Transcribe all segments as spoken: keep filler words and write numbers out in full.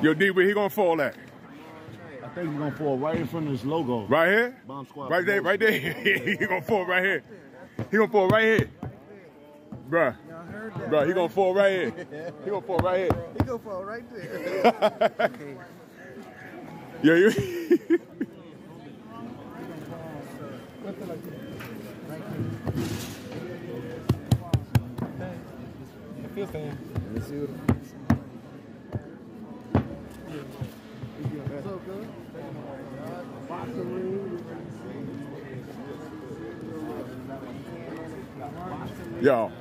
Yo, D, where he gonna fall at? I think he's gonna fall right in front of his logo. Right here? Bomb Squad. Right there, right there. He gonna fall right here. He gonna fall right here. Bruh. Bruh, he gonna fall right here. He gonna fall right here. He gonna fall right there. Yo, you. Yo.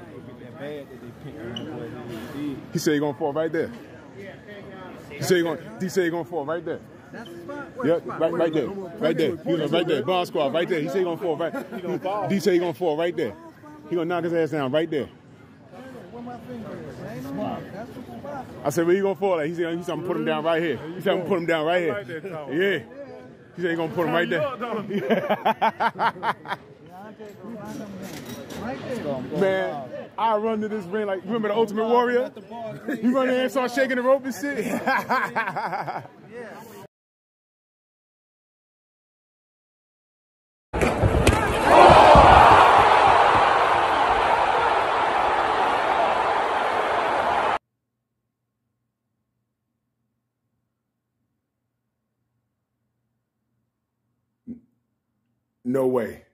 He said he gonna fall right there. He said he gonna. He said he gonna fall right there. Yeah, right, right there, right there. He gonna, right there. Bomb Squad, right there. He said he gonna fall right. He said he gonna fall right there. He gonna knock his ass down right there. I said, where you gonna fall at? He said, he said, I'm gonna put him down right here. He said, I'm gonna put him down right here. Yeah. He said, he gonna put him right there. Man, I run to this ring like, remember the Ultimate Warrior? You run in there and start shaking the rope and shit. No way.